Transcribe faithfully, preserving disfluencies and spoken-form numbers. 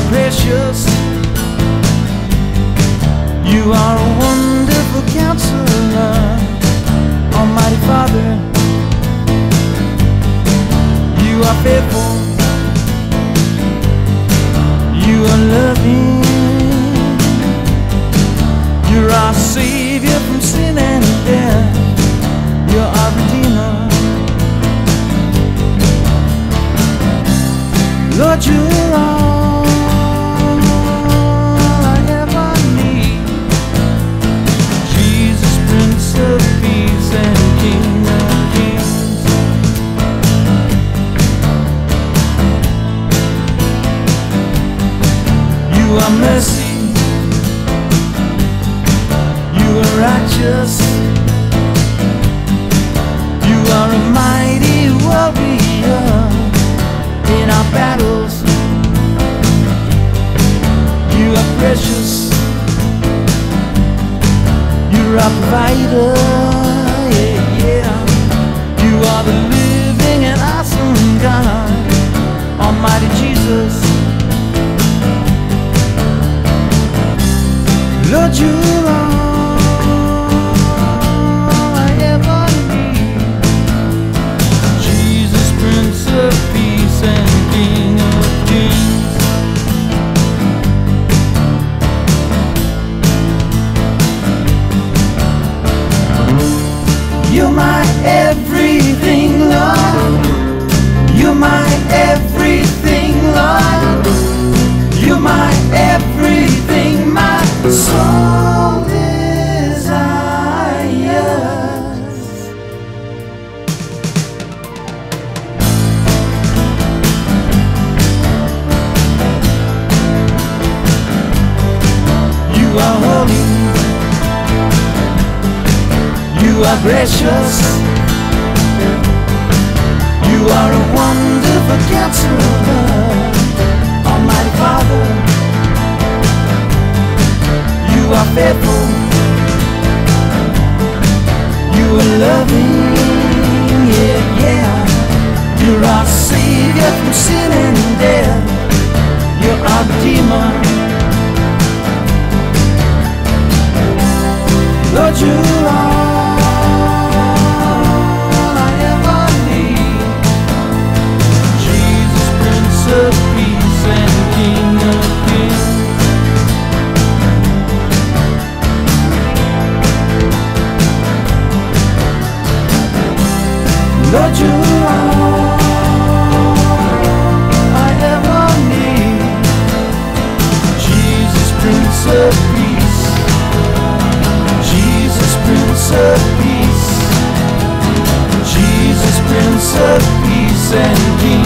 precious. You are a wonderful counselor, Almighty Father. You are faithful. You are loving. You're our Savior from sin and death. You're our Redeemer. Lord, you're all I ever need. Jesus, Prince of Peace and King of Kings. You are mercy. You are righteous. You are a mighty warrior in our battles. You are precious. You're our provider, yeah, yeah. You are the living and awesome God, Almighty Jesus. Lord, you are all I ever need. Jesus, Prince of Peace and King of Kings. You're my everything, Lord. You're my everything, Lord. You're my everything, my soul desires. You are holy. You are gracious. You are a wonderful counselor, Almighty Father. You are faithful. You are loving, yeah, yeah. You're our Savior from sin and death. You're our Redeemer. Lord, you are of peace and King of Kings. Lord, you are all I ever need. Jesus, Prince of Peace. Jesus, Prince of Peace. Jesus, Prince of Peace and King